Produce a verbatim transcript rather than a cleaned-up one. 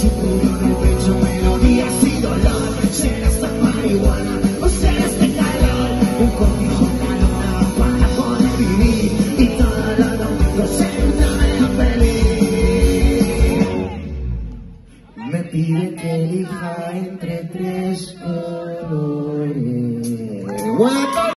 cinturón en el pecho, melodías y dolor. Será esta marihuana o será este calor. Un código calor para poder vivir y todo lo domingo sentarme en la peli. Me pide que elija entre tres colores.